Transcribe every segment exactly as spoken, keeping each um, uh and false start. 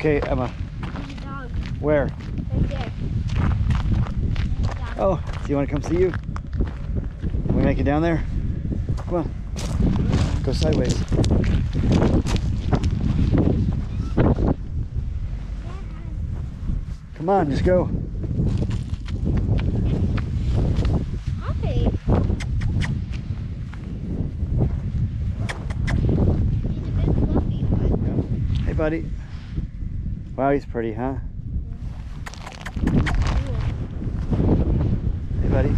Okay, Emma. There's a dog. Where? Right there. Oh, do you want to come see you? Can we make it down there? Come on. Go sideways. Come on, just go. Hi. He's a big fluffy one. Hey, buddy. Wow, he's pretty, huh? Hey, buddy.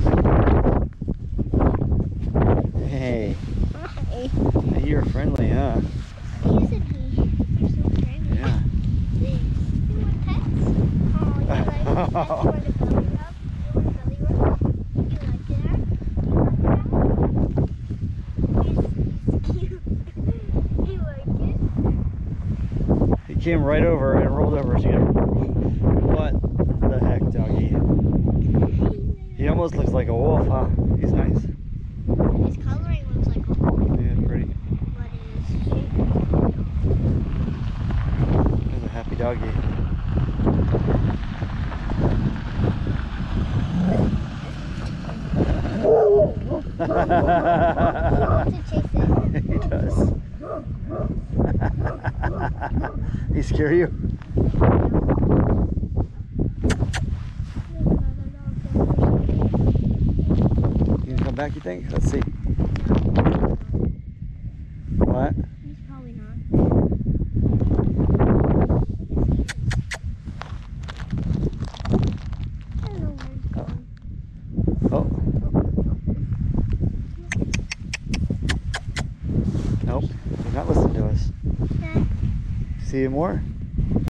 Hey. Hi. Hey, you're friendly, huh? Isn't he? You're so friendly. Yeah. You want pets? Oh, you like pets? You want a belly rub? You want a belly rub? You like that? You like that? He's cute. You like it? He came right over and rolled over to you. What the heck, doggy? He almost looks like a wolf, huh? He's nice. His coloring looks like a wolf, Yeah, pretty. but his shape. There's a happy doggy. He wants to chase it. He does. He scare you? You can come back, you think? Let's see. What? He's probably not. I don't know where he's going. Oh. Nope. He's not listening to us. Okay. See you more?